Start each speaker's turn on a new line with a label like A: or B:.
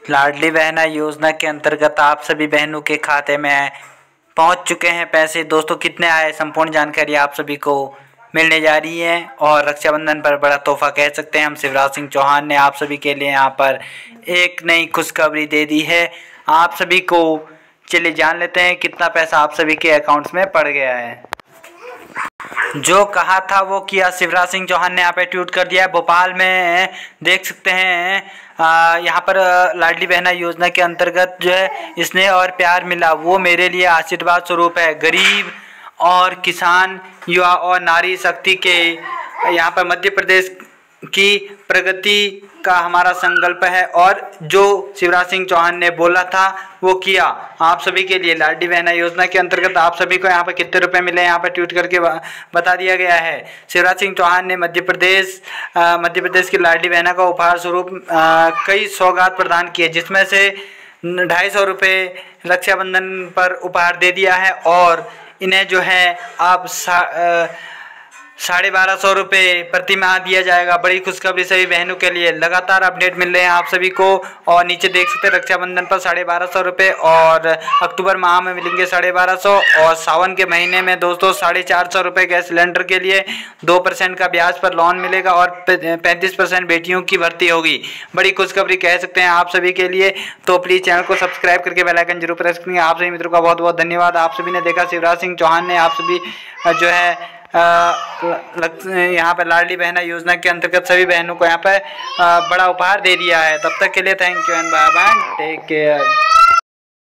A: लाडली बहना योजना के अंतर्गत आप सभी बहनों के खाते में पहुंच चुके हैं पैसे। दोस्तों कितने आए, संपूर्ण जानकारी आप सभी को मिलने जा रही है। और रक्षाबंधन पर बड़ा तोहफा कह सकते हैं, हम शिवराज सिंह चौहान ने आप सभी के लिए यहाँ पर एक नई खुशखबरी दे दी है आप सभी को। चलिए जान लेते हैं कितना पैसा आप सभी के अकाउंट्स में पड़ गया है। जो कहा था वो किया, शिवराज सिंह चौहान ने यहाँ पे ट्वीट कर दिया है। भोपाल में देख सकते हैं यहाँ पर लाडली बहना योजना के अंतर्गत जो है स्नेह और प्यार मिला वो मेरे लिए आशीर्वाद स्वरूप है। गरीब और किसान, युवा और नारी शक्ति के यहाँ पर मध्य प्रदेश की प्रगति का हमारा संकल्प है और जो शिवराज सिंह चौहान ने बोला था वो किया। आप सभी के लिए लाडली बहना योजना के अंतर्गत आप सभी को यहाँ पर कितने रुपए मिले यहाँ पर ट्वीट करके बता दिया गया है। शिवराज सिंह चौहान ने मध्य प्रदेश की लाडली बहना का उपहार स्वरूप कई सौगात प्रदान किए, जिसमें से 250 रुपये रक्षाबंधन पर उपहार दे दिया है और इन्हें जो है आप 1250 रुपये प्रति माह दिया जाएगा। बड़ी खुशखबरी सभी बहनों के लिए। लगातार अपडेट मिल रहे हैं आप सभी को और नीचे देख सकते हैं रक्षाबंधन पर 1250 रुपये और अक्टूबर माह में मिलेंगे 1250 और सावन के महीने में दोस्तों 450 रुपये गैस सिलेंडर के लिए 2% का ब्याज पर लोन मिलेगा और 35% बेटियों की भर्ती होगी। बड़ी खुशखबरी कह सकते हैं आप सभी के लिए। तो प्लीज़ चैनल को सब्सक्राइब करके बेल आइकन जरूर प्रेस करेंगे। आप सभी मित्रों का बहुत बहुत धन्यवाद। आप सभी ने देखा शिवराज सिंह चौहान ने आप सभी जो है यहाँ पर लाडली बहना योजना के अंतर्गत सभी बहनों को यहाँ पर बड़ा उपहार दे दिया है। तब तक के लिए thank you and bye bye, take care.